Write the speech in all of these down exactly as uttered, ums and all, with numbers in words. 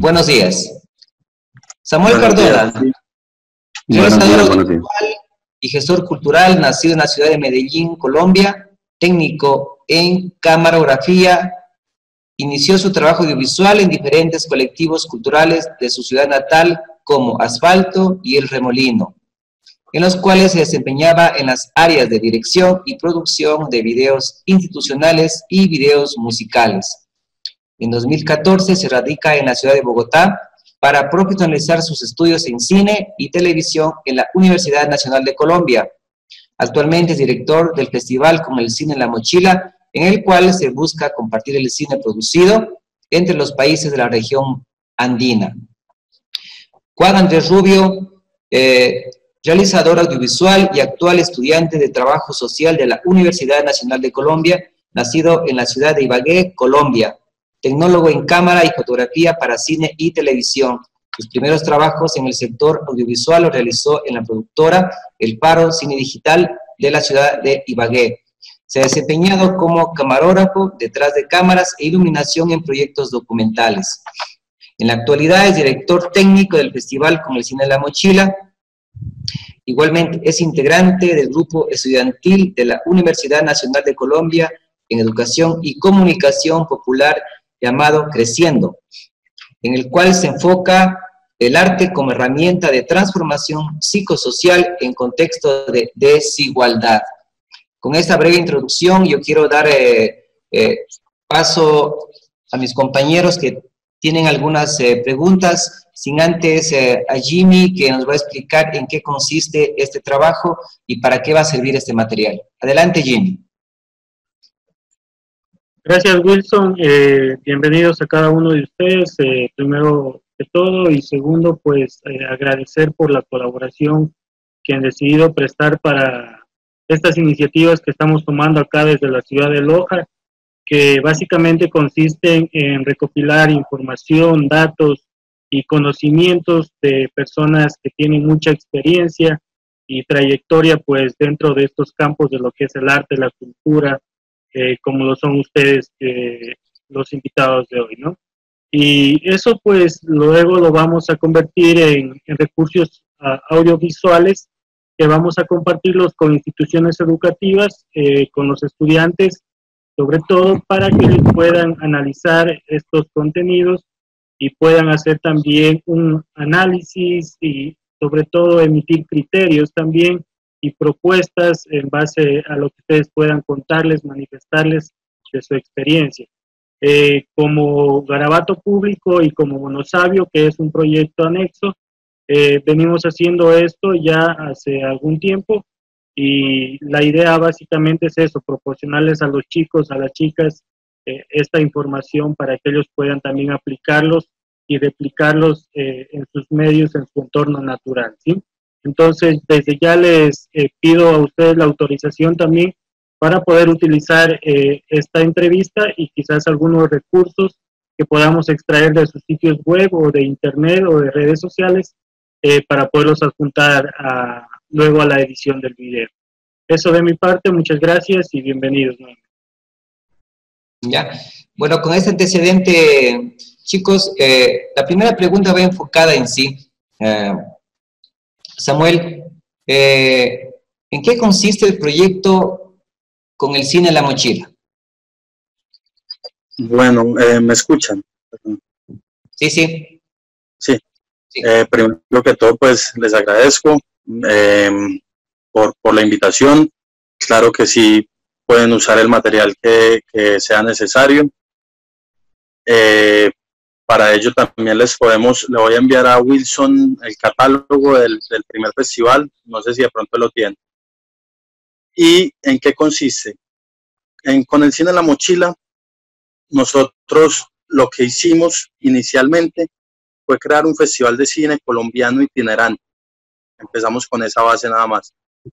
Buenos días. Samuel Buenos Cardona, días. realizador Buenos días. audiovisual y gestor cultural, nacido en la ciudad de Medellín, Colombia, técnico en camarografía, inició su trabajo audiovisual en diferentes colectivos culturales de su ciudad natal como Asfalto y El Remolino, en los cuales se desempeñaba en las áreas de dirección y producción de videos institucionales y videos musicales. En dos mil catorce se radica en la ciudad de Bogotá para profesionalizar sus estudios en cine y televisión en la Universidad Nacional de Colombia. Actualmente es director del festival Con el Cine en la Mochila, en el cual se busca compartir el cine producido entre los países de la región andina. Juan Andrés Rubio, eh, realizador audiovisual y actual estudiante de Trabajo Social de la Universidad Nacional de Colombia, nacido en la ciudad de Ibagué, Colombia. Tecnólogo en cámara y fotografía para cine y televisión. Sus primeros trabajos en el sector audiovisual los realizó en la productora El Faro Cine Digital de la ciudad de Ibagué. Se ha desempeñado como camarógrafo detrás de cámaras e iluminación en proyectos documentales. En la actualidad es director técnico del festival Con el Cine en la Mochila. Igualmente es integrante del grupo estudiantil de la Universidad Nacional de Colombia en Educación y Comunicación Popular llamado Creciendo, en el cual se enfoca el arte como herramienta de transformación psicosocial en contexto de desigualdad. Con esta breve introducción yo quiero dar eh, eh, paso a mis compañeros que tienen algunas eh, preguntas, sin antes eh, a Jimmy, que nos va a explicar en qué consiste este trabajo y para qué va a servir este material. Adelante, Jimmy. Gracias, Wilson. Eh, bienvenidos a cada uno de ustedes, eh, primero de todo, y segundo, pues eh, agradecer por la colaboración que han decidido prestar para estas iniciativas que estamos tomando acá desde la ciudad de Loja, que básicamente consisten en recopilar información, datos y conocimientos de personas que tienen mucha experiencia y trayectoria pues dentro de estos campos de lo que es el arte, la cultura, eh, como lo son ustedes, eh, los invitados de hoy, ¿no? Y eso pues luego lo vamos a convertir en, en recursos uh, audiovisuales que vamos a compartirlos con instituciones educativas, eh, con los estudiantes, sobre todo para que puedan analizar estos contenidos y puedan hacer también un análisis y sobre todo emitir criterios también y propuestas en base a lo que ustedes puedan contarles, manifestarles de su experiencia. Eh, como Garabato Público y como Monosabio, que es un proyecto anexo, eh, venimos haciendo esto ya hace algún tiempo y la idea básicamente es eso, proporcionarles a los chicos, a las chicas, eh, esta información para que ellos puedan también aplicarlos y replicarlos eh, en sus medios, en su entorno natural, ¿sí? Entonces, desde ya les eh, pido a ustedes la autorización también para poder utilizar eh, esta entrevista y quizás algunos recursos que podamos extraer de sus sitios web o de internet o de redes sociales eh, para poderlos adjuntar a, luego a la edición del video. Eso de mi parte, muchas gracias y bienvenidos nuevamente. Ya, bueno, con este antecedente, chicos, eh, la primera pregunta va enfocada en sí. Eh, Samuel, eh, ¿en qué consiste el proyecto Con el Cine en la Mochila? Bueno, eh, ¿me escuchan? Sí, sí. Sí. sí. Eh, primero que todo, pues les agradezco eh, por, por la invitación. Claro que sí, pueden usar el material que, que sea necesario. Eh, para ello también les podemos, le voy a enviar a Wilson el catálogo del, del primer festival, no sé si de pronto lo tiene. ¿Y en qué consiste? En, con el Cine en la Mochila, nosotros lo que hicimos inicialmente fue crear un festival de cine colombiano itinerante. Empezamos con esa base nada más.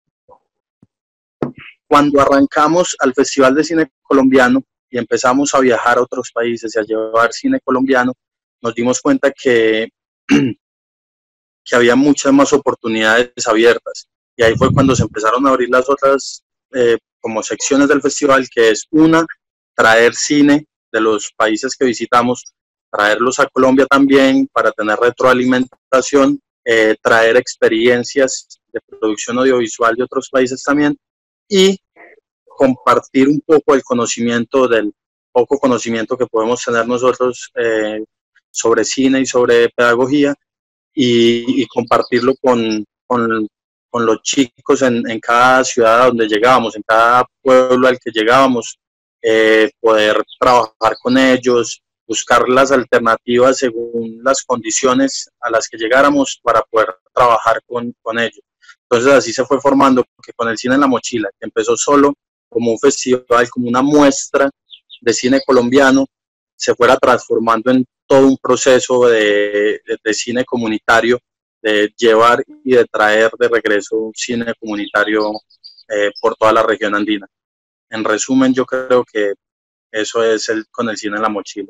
Cuando arrancamos al Festival de Cine Colombiano y empezamos a viajar a otros países y a llevar cine colombiano, nos dimos cuenta que, que había muchas más oportunidades abiertas. Y ahí fue cuando se empezaron a abrir las otras eh, como secciones del festival, que es una, traer cine de los países que visitamos traerlos a Colombia también para tener retroalimentación, eh, traer experiencias de producción audiovisual de otros países también y compartir un poco el conocimiento del poco conocimiento que podemos tener nosotros eh, sobre cine y sobre pedagogía y, y compartirlo con, con, con los chicos en, en cada ciudad donde llegábamos, en cada pueblo al que llegábamos, eh, poder trabajar con ellos, buscar las alternativas según las condiciones a las que llegáramos para poder trabajar con, con ellos. Entonces así se fue formando, porque con el Cine en la Mochila, que empezó solo como un festival, como una muestra de cine colombiano, se fuera transformando en todo un proceso de, de, de cine comunitario, de llevar y de traer de regreso cine comunitario eh, por toda la región andina. En resumen, yo creo que eso es el, con el Cine en la Mochila.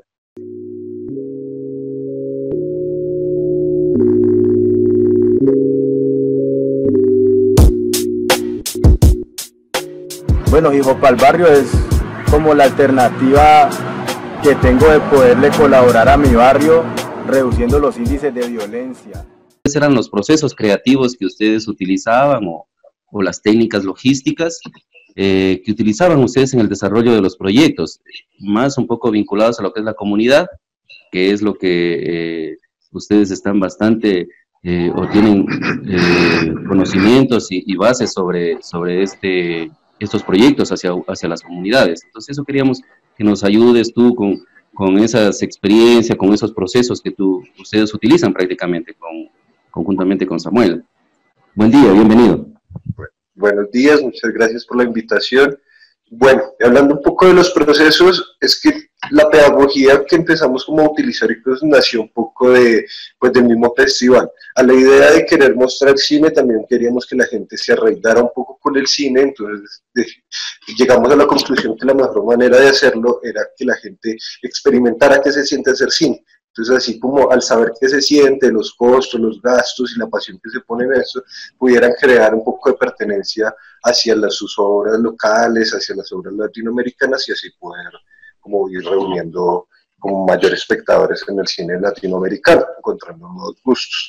Bueno, Hijo Pa'l Barrio es como la alternativa que tengo de poderle colaborar a mi barrio, reduciendo los índices de violencia. ¿Cuáles eran los procesos creativos que ustedes utilizaban o, o las técnicas logísticas eh, que utilizaban ustedes en el desarrollo de los proyectos? Más un poco vinculados a lo que es la comunidad, que es lo que eh, ustedes están bastante eh, o tienen eh, conocimientos y, y bases sobre, sobre este... estos proyectos hacia, hacia las comunidades. Entonces eso queríamos que nos ayudes tú con, con esas experiencias, con esos procesos que tú, ustedes utilizan prácticamente con, conjuntamente con Samuel. Buen día, bienvenido. Buenos días, muchas gracias por la invitación. Bueno, hablando un poco de los procesos, es que la pedagogía que empezamos como a utilizar y pues nació un poco de, pues del mismo festival. A la idea de querer mostrar cine también queríamos que la gente se arraigara un poco con el cine, entonces de, llegamos a la conclusión que la mejor manera de hacerlo era que la gente experimentara qué se siente hacer cine. Entonces, así como al saber qué se siente, los costos, los gastos y la pasión que se pone en eso, pudieran crear un poco de pertenencia hacia las, sus obras locales, hacia las obras latinoamericanas y así poder como ir reuniendo como mayores espectadores en el cine latinoamericano, encontrando nuevos gustos.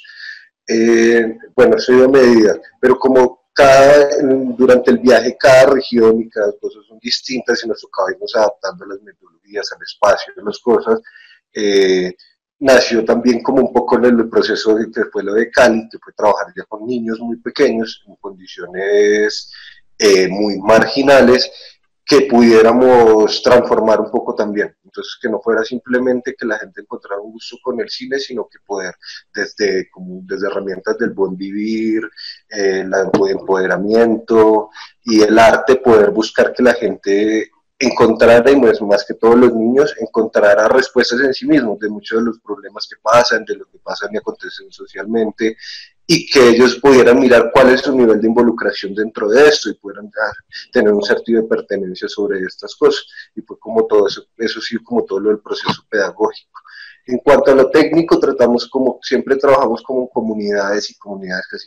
Eh, bueno, eso de medida, pero como cada, durante el viaje cada región y cada cosa son distintas y nos tocaba irnos adaptando a las metodologías, al espacio, a las cosas, eh, nació también como un poco en el proceso de que fue lo de Cali, que fue trabajar ya con niños muy pequeños, en condiciones eh, muy marginales, que pudiéramos transformar un poco también. Entonces, que no fuera simplemente que la gente encontrara un gusto con el cine, sino que poder, desde, como, desde herramientas del buen vivir, eh, el empoderamiento y el arte, poder buscar que la gente encontrara, y más, más que todos los niños, encontrara respuestas en sí mismos de muchos de los problemas que pasan, de lo que pasan y acontecen socialmente, y que ellos pudieran mirar cuál es su nivel de involucración dentro de esto y pudieran dar, tener un sentido de pertenencia sobre estas cosas. Y fue como todo eso, eso sí, como todo lo del proceso pedagógico. En cuanto a lo técnico, tratamos como, siempre trabajamos como en comunidades y comunidades casi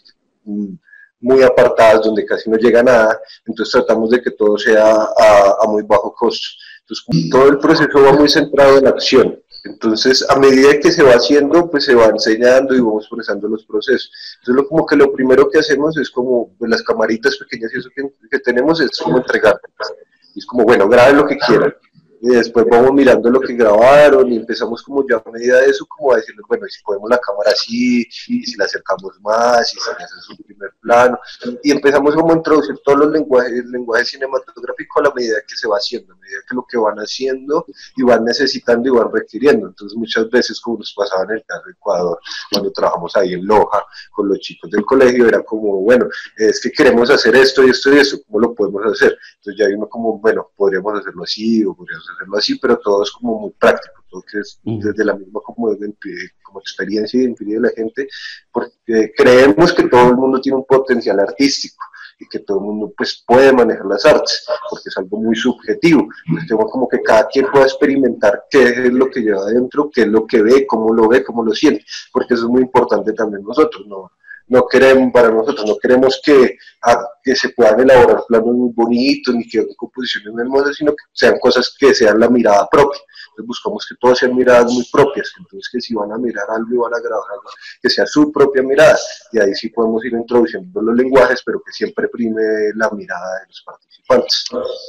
muy apartadas, donde casi no llega nada, entonces tratamos de que todo sea a, a muy bajo costo. Entonces, todo el proceso va muy centrado en la acción. Entonces, a medida que se va haciendo, pues se va enseñando y vamos procesando los procesos. Entonces, lo, como que lo primero que hacemos es como, pues, las camaritas pequeñas y eso que, que tenemos es como entregar. Y es como, bueno, graben lo que quieran. Y después vamos mirando lo que grabaron y empezamos como ya a medida de eso como a decirles, bueno, y si ponemos la cámara así, y si la acercamos más, y si le haces un primer plano, y empezamos como a introducir todos los lenguajes, el lenguaje cinematográfico a la medida que se va haciendo, a medida que lo que van haciendo y van necesitando y van requiriendo. Entonces muchas veces, como nos pasaba en el caso de Ecuador, cuando trabajamos ahí en Loja con los chicos del colegio, era como, bueno, es que queremos hacer esto y esto y eso, ¿cómo lo podemos hacer? Entonces ya vimos como, bueno, podríamos hacerlo así o podríamos hacerlo así, pero todo es como muy práctico, todo que es desde la misma como, como experiencia y empiria de la gente, porque creemos que todo el mundo tiene un potencial artístico y que todo el mundo pues puede manejar las artes, porque es algo muy subjetivo. Entonces tenemos como que cada quien pueda experimentar qué es lo que lleva adentro, qué es lo que ve, cómo lo ve, cómo lo siente, porque eso es muy importante también nosotros, no, no queremos, para nosotros, no queremos que, a, que se puedan elaborar planos muy bonitos, ni que composiciones hermosas, sino que sean cosas que sean la mirada propia. Entonces buscamos que todas sean miradas muy propias, entonces que si van a mirar algo y van a grabar algo, que sea su propia mirada, y ahí sí podemos ir introduciendo los lenguajes, pero que siempre prime la mirada de los participantes.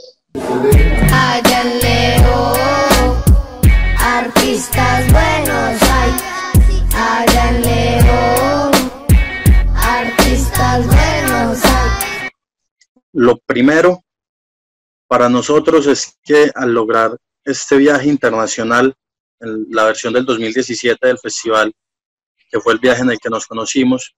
Allá en León, artistas buenos hay, allá en León, artistas buenos hay. Lo primero para nosotros es que al lograr este viaje internacional, en la versión del dos mil diecisiete del festival, que fue el viaje en el que nos conocimos,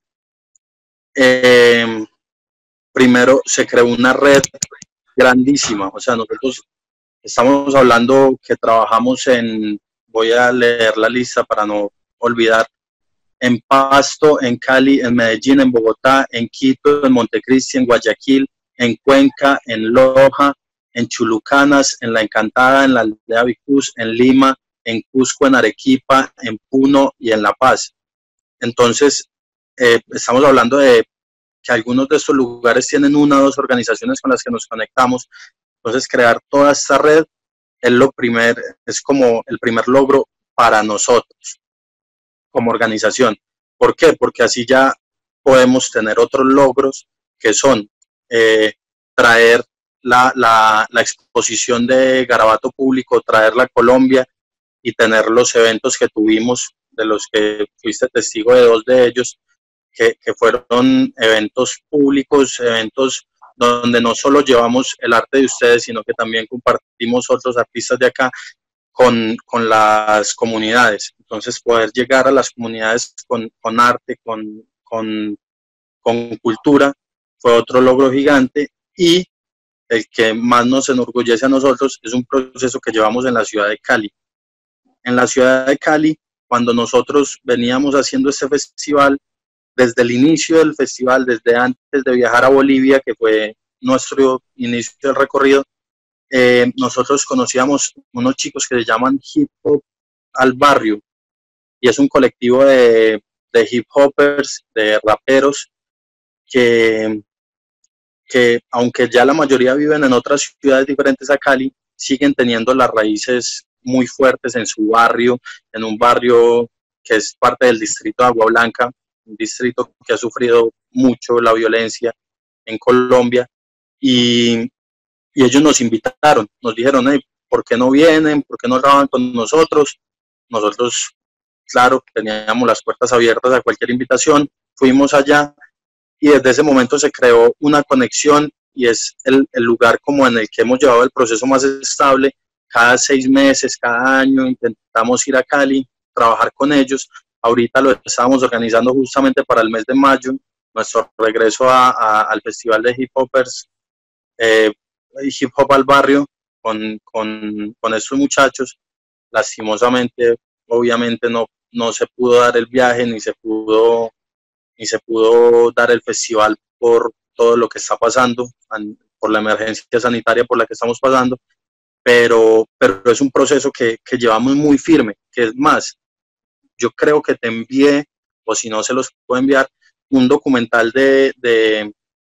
eh, primero se creó una red grandísima. O sea, nosotros estamos hablando que trabajamos en, voy a leer la lista para no olvidar, en Pasto, en Cali, en Medellín, en Bogotá, en Quito, en Montecristi, en Guayaquil, en Cuenca, en Loja, en Chulucanas, en La Encantada, en la aldea Vicús, en Lima, en Cusco, en Arequipa, en Puno y en La Paz. Entonces, eh, estamos hablando de que algunos de estos lugares tienen una o dos organizaciones con las que nos conectamos. Entonces, crear toda esta red es lo primer, es como el primer logro para nosotros como organización. ¿Por qué? Porque así ya podemos tener otros logros que son eh, traer la, la, la exposición de Garabato Público, traerla a Colombia y tener los eventos que tuvimos, de los que fuiste testigo de dos de ellos, que, que fueron eventos públicos, eventos donde no solo llevamos el arte de ustedes, sino que también compartimos otros artistas de acá con, con las comunidades. Entonces, poder llegar a las comunidades con, con arte, con, con, con cultura, fue otro logro gigante. Y el que más nos enorgullece a nosotros es un proceso que llevamos en la ciudad de Cali. En la ciudad de Cali, cuando nosotros veníamos haciendo este festival, desde el inicio del festival, desde antes de viajar a Bolivia, que fue nuestro inicio del recorrido, eh, nosotros conocíamos unos chicos que se llaman Hip Hop al Barrio, y es un colectivo de, de hip hoppers, de raperos, que, que aunque ya la mayoría viven en otras ciudades diferentes a Cali, siguen teniendo las raíces muy fuertes en su barrio, en un barrio que es parte del distrito de Agua Blanca, un distrito que ha sufrido mucho la violencia en Colombia, y, y ellos nos invitaron, nos dijeron, hey, ¿por qué no vienen? ¿Por qué no graban con nosotros? Nosotros, claro, teníamos las puertas abiertas a cualquier invitación, fuimos allá y desde ese momento se creó una conexión, y es el, el lugar como en el que hemos llevado el proceso más estable. Cada seis meses, cada año intentamos ir a Cali, trabajar con ellos. Ahorita lo estábamos organizando justamente para el mes de mayo, nuestro regreso a, a, al Festival de Hip Hoppers, eh, Hip Hop al Barrio, con, con, con estos muchachos. Lastimosamente, obviamente no, no se pudo dar el viaje, ni se pudo, ni se pudo dar el festival por todo lo que está pasando, por la emergencia sanitaria por la que estamos pasando, pero, pero es un proceso que, que llevamos muy firme, que es más, yo creo que te envié, o si no se los puedo enviar, un documental de, de,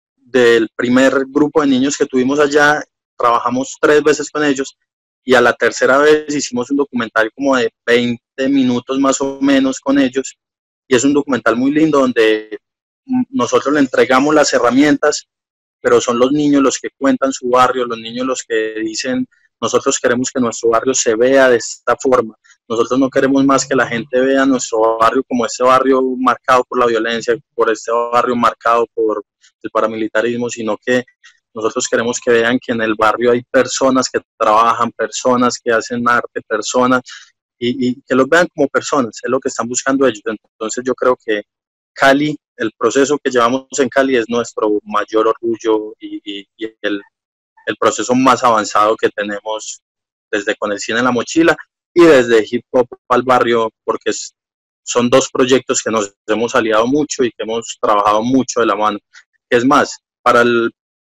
del primer grupo de niños que tuvimos allá. Trabajamos tres veces con ellos, y a la tercera vez hicimos un documental como de veinte minutos más o menos con ellos, y es un documental muy lindo donde nosotros le entregamos las herramientas, pero son los niños los que cuentan su barrio, los niños los que dicen, nosotros queremos que nuestro barrio se vea de esta forma, nosotros no queremos más que la gente vea nuestro barrio como este barrio marcado por la violencia, por este barrio marcado por el paramilitarismo, sino que nosotros queremos que vean que en el barrio hay personas que trabajan, personas que hacen arte, personas, y, y que los vean como personas, es lo que están buscando ellos. Entonces yo creo que Cali, el proceso que llevamos en Cali es nuestro mayor orgullo, y, y, y el, el proceso más avanzado que tenemos desde Con el Cine en la Mochila y desde Hip Hop al Barrio, porque es, son dos proyectos que nos hemos aliado mucho y que hemos trabajado mucho de la mano. Es más, para el,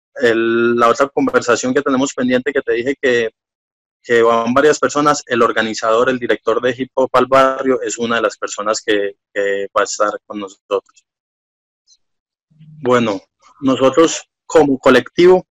el, la otra conversación que tenemos pendiente, que te dije que, que van varias personas, el organizador, el director de Hip Hop al Barrio es una de las personas que, que va a estar con nosotros. Bueno, nosotros como colectivo,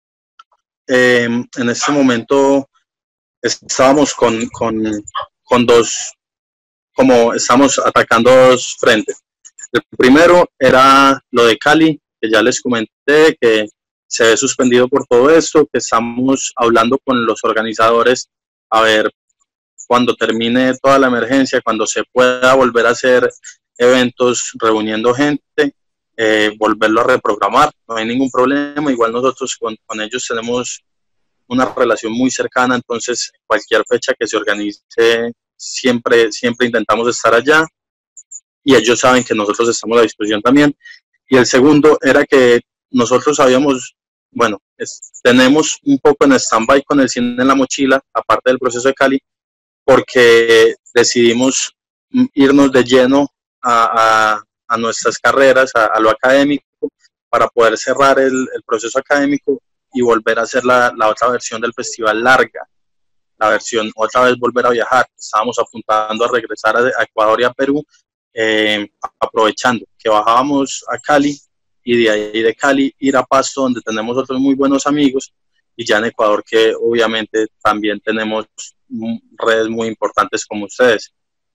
eh, en este momento estábamos con, con, con dos, como estamos atacando dos frentes. El primero era lo de Cali, que ya les comenté, que se ve suspendido por todo esto, que estamos hablando con los organizadores a ver cuando termine toda la emergencia, cuando se pueda volver a hacer eventos reuniendo gente, eh, volverlo a reprogramar, no hay ningún problema. Igual nosotros con, con ellos tenemos una relación muy cercana, entonces cualquier fecha que se organice, siempre, siempre intentamos estar allá, y ellos saben que nosotros estamos a disposición también. Y el segundo era que nosotros habíamos, bueno, es, tenemos un poco en stand-by con el cine en la mochila, aparte del proceso de Cali, porque decidimos irnos de lleno a, a, a nuestras carreras, a, a lo académico, para poder cerrar el, el proceso académico y volver a hacer la, la otra versión del festival larga, la versión, otra vez volver a viajar. Estábamos apuntando a regresar a, a Ecuador y a Perú, eh, aprovechando que bajábamos a Cali, y de ahí de Cali ir a Pasto, donde tenemos otros muy buenos amigos, y ya en Ecuador, que obviamente también tenemos redes muy importantes como ustedes.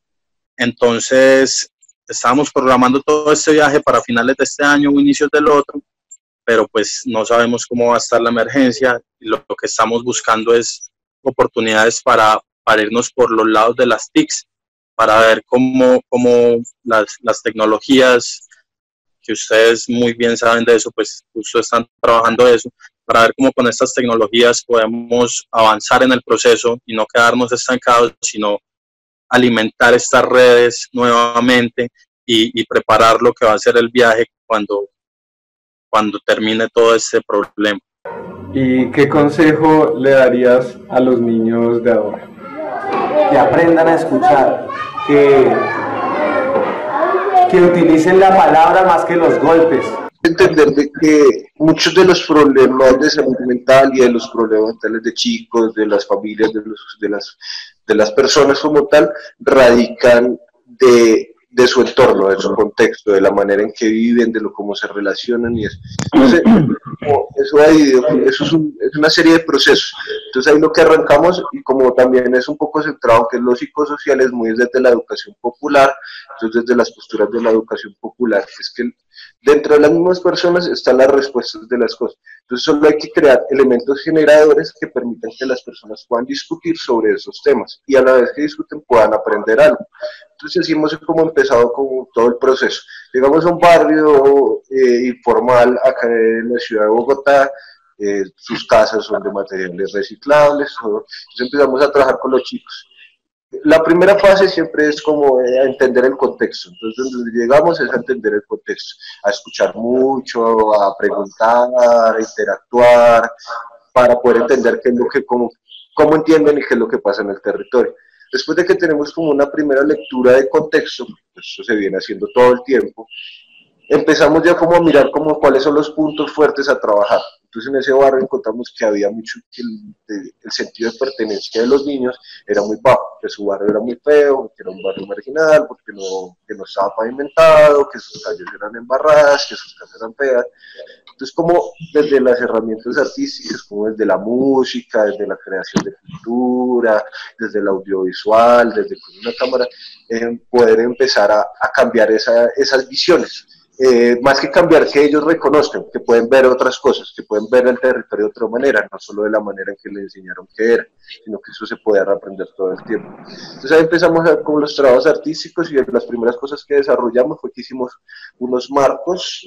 Entonces estábamos programando todo este viaje para finales de este año o inicios del otro, pero pues no sabemos cómo va a estar la emergencia, y lo, lo que estamos buscando es oportunidades para, para irnos por los lados de las T I Cs, para ver cómo, cómo las, las tecnologías, que ustedes muy bien saben de eso, pues justo están trabajando eso, para ver cómo con estas tecnologías podemos avanzar en el proceso y no quedarnos estancados, sino alimentar estas redes nuevamente y, y preparar lo que va a ser el viaje cuando, cuando termine todo este problema. ¿Y qué consejo le darías a los niños de ahora? Que aprendan a escuchar, que, que utilicen la palabra más que los golpes. Entender de que muchos de los problemas de salud mental y de los problemas mentales de chicos, de las familias, de, los, de, las, de las personas como tal, radican de, de su entorno, de su contexto, de la manera en que viven, de lo cómo se relacionan y eso. Entonces, eso, ahí, eso es, un, es una serie de procesos. Entonces ahí lo que arrancamos, y como también es un poco centrado que es lo psicosocial, es muy desde la educación popular, entonces desde las posturas de la educación popular, es que dentro de las mismas personas están las respuestas de las cosas. Entonces solo hay que crear elementos generadores que permitan que las personas puedan discutir sobre esos temas, y a la vez que discuten puedan aprender algo. Entonces así hemos como empezado con todo el proceso. Llegamos a un barrio eh, informal acá en la ciudad de Bogotá, eh, sus casas son de materiales reciclables, todo. Entonces empezamos a trabajar con los chicos. La primera fase siempre es como eh, a entender el contexto. Entonces donde llegamos es a entender el contexto, a escuchar mucho, a preguntar, a interactuar, para poder entender qué es lo que, cómo, cómo entienden y qué es lo que pasa en el territorio. Después de que tenemos como una primera lectura de contexto, pues eso se viene haciendo todo el tiempo, empezamos ya como a mirar como cuáles son los puntos fuertes a trabajar. Entonces en ese barrio encontramos que había mucho, que el, el sentido de pertenencia de los niños era muy bajo, que su barrio era muy feo, que era un barrio marginal, porque no, que no estaba pavimentado, que sus calles eran embarradas, que sus casas eran feas. Entonces como desde las herramientas artísticas, como desde la música, desde la creación de cultura, desde el audiovisual, desde con una cámara, eh, poder empezar a, a cambiar esa, esas visiones. Eh, más que cambiar, que ellos reconozcan, que pueden ver otras cosas, que pueden ver el territorio de otra manera, no solo de la manera en que le enseñaron que era, sino que eso se puede reaprender todo el tiempo. Entonces ahí empezamos a, con los trabajos artísticos, y las primeras cosas que desarrollamos fue que hicimos unos marcos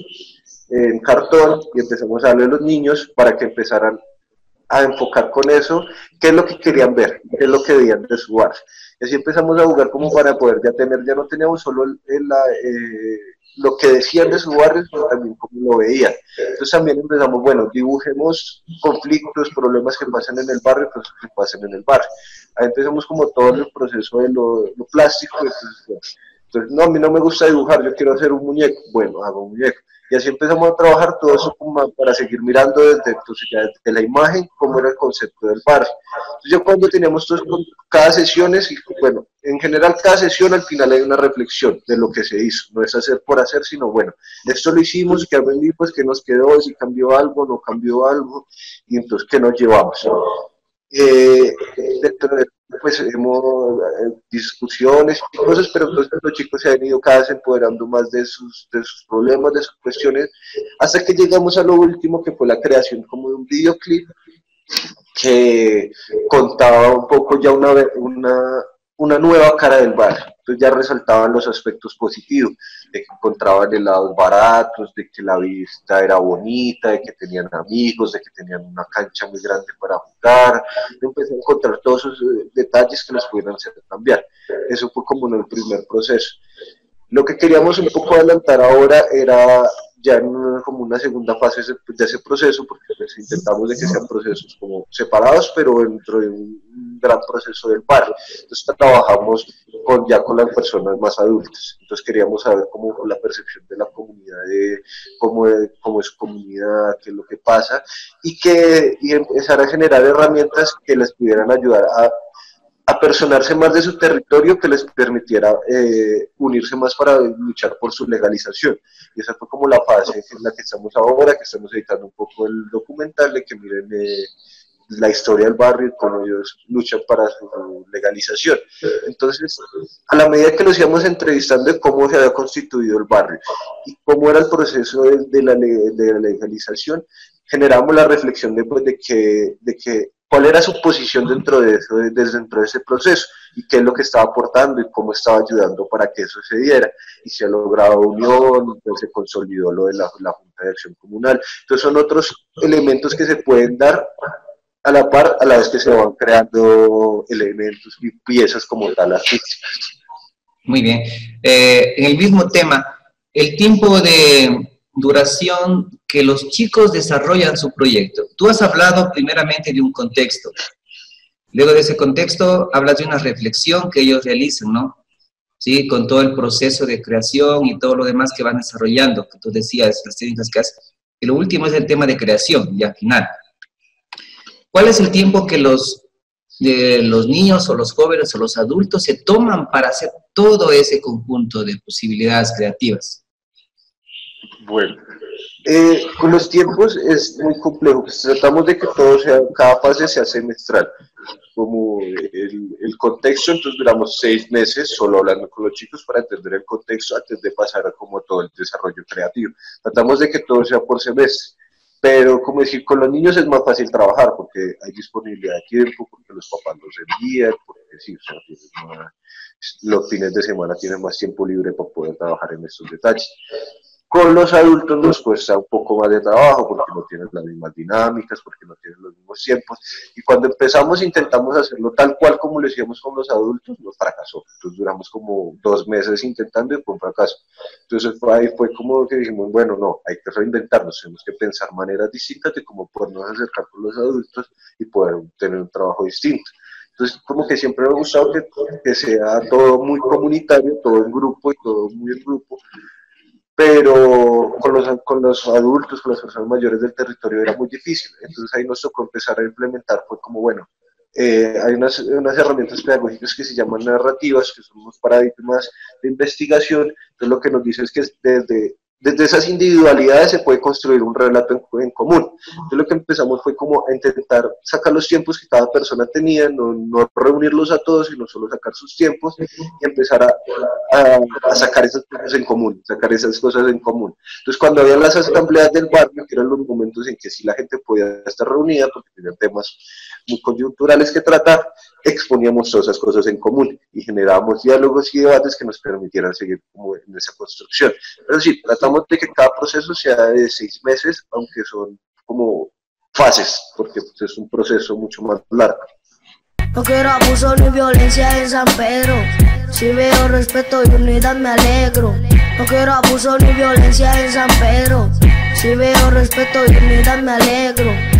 en cartón y empezamos a darle a los niños para que empezaran a enfocar con eso qué es lo que querían ver, qué es lo que veían de su arte. Y así empezamos a jugar como para poder ya tener, ya no teníamos solo el, el, eh, lo que decían de su barrio, sino también cómo lo veían. Entonces también empezamos, bueno, dibujemos conflictos, problemas que pasan en el barrio, cosas que pasan en el barrio. Ahí empezamos como todo el proceso de lo, lo plástico. Entonces, entonces, no, a mí no me gusta dibujar, yo quiero hacer un muñeco. Bueno, hago un muñeco. Y así empezamos a trabajar todo eso como para seguir mirando desde, entonces, ya desde la imagen cómo era el concepto del barrio. Entonces yo cuando teníamos todos, cada sesión, y bueno, en general cada sesión al final hay una reflexión de lo que se hizo, no es hacer por hacer, sino bueno, esto lo hicimos, que aprendí, pues que nos quedó, si cambió algo, no cambió algo, y entonces qué nos llevamos. Eh, dentro de, pues hemos eh, discusiones y cosas, pero entonces los chicos se han ido cada vez empoderando más de sus, de sus problemas, de sus cuestiones, hasta que llegamos a lo último, que fue la creación como de un videoclip que contaba un poco ya una, una, una nueva cara del barrio. Entonces ya resaltaban los aspectos positivos, de que encontraban helados baratos, de que la vista era bonita, de que tenían amigos, de que tenían una cancha muy grande para jugar. Empecé a encontrar todos esos detalles que les pudieran hacer cambiar. Eso fue como en el primer proceso. Lo que queríamos un poco adelantar ahora era ya en una, como una segunda fase de ese proceso, porque pues intentamos de que sean procesos como separados, pero dentro de un gran proceso del barrio. Entonces trabajamos con, ya con las personas más adultas. Entonces queríamos saber cómo la percepción de la comunidad, de cómo, cómo es su comunidad, qué es lo que pasa, y, que, y empezar a generar herramientas que les pudieran ayudar a a personarse más de su territorio, que les permitiera eh, unirse más para luchar por su legalización. Y esa fue como la fase en la que estamos ahora, que estamos editando un poco el documental, de que miren eh, la historia del barrio y cómo ellos luchan para su legalización. Entonces, a la medida que los íbamos entrevistando de cómo se había constituido el barrio y cómo era el proceso de, de, la, de la legalización, generamos la reflexión de, pues, de, que, de que cuál era su posición dentro de eso, desde dentro de ese proceso, y qué es lo que estaba aportando y cómo estaba ayudando para que eso se diera, y se ha logrado unión, pues se consolidó lo de la, la Junta de Acción Comunal. Entonces son otros elementos que se pueden dar a la par, a la vez que se van creando elementos y piezas como tal artísticas. Muy bien. Eh, en el mismo tema, el tiempo de duración que los chicos desarrollan su proyecto. Tú has hablado primeramente de un contexto. Luego de ese contexto hablas de una reflexión que ellos realizan, ¿no? Sí, con todo el proceso de creación y todo lo demás que van desarrollando, que tú decías, las técnicas que haces. Y lo último es el tema de creación, ya final. ¿Cuál es el tiempo que los, de los niños o los jóvenes o los adultos se toman para hacer todo ese conjunto de posibilidades creativas? Bueno, eh, con los tiempos es muy complejo, pues tratamos de que todo sea, cada fase sea semestral, como el, el contexto, entonces duramos seis meses solo hablando con los chicos para entender el contexto antes de pasar a como todo el desarrollo creativo. Tratamos de que todo sea por semestre, pero como decir, con los niños es más fácil trabajar porque hay disponibilidad de tiempo, porque los papás los envían, porque sí, o sea, más, los fines de semana tienen más tiempo libre para poder trabajar en estos detalles. Con los adultos nos cuesta un poco más de trabajo porque no tienen las mismas dinámicas, porque no tienen los mismos tiempos. Y cuando empezamos intentamos hacerlo tal cual como lo hacíamos con los adultos, nos fracasó. Entonces duramos como dos meses intentando y fue un fracaso. Entonces fue, ahí fue como que dijimos, bueno, no, hay que reinventarnos, tenemos que pensar maneras distintas de cómo podernos acercar con los adultos y poder tener un trabajo distinto. Entonces, como que siempre me ha gustado que, que sea todo muy comunitario, todo en grupo y todo muy en grupo, pero con los, con los adultos, con las personas mayores del territorio era muy difícil. Entonces ahí nos tocó empezar a implementar, fue como, bueno, eh, hay unas, unas herramientas pedagógicas que se llaman narrativas, que son unos paradigmas de investigación. Entonces lo que nos dice es que desde, desde esas individualidades se puede construir un relato en, en común. Entonces lo que empezamos fue como a intentar sacar los tiempos que cada persona tenía, no, no reunirlos a todos, sino solo sacar sus tiempos y empezar a, a, a sacar esas cosas en común, sacar esas cosas en común. Entonces cuando había las asambleas del barrio, que eran los momentos en que sí la gente podía estar reunida, porque tenían temas muy coyunturales que tratar, exponíamos todas esas cosas en común y generábamos diálogos y debates que nos permitieran seguir como en esa construcción. Pero sí, tratamos de que cada proceso sea de seis meses, aunque son como fases, porque pues, es un proceso mucho más largo. No quiero abuso ni violencia en San Pedro. Si veo respeto y unidad me alegro. No quiero abuso ni violencia en San Pedro. Si veo respeto y unidad me alegro.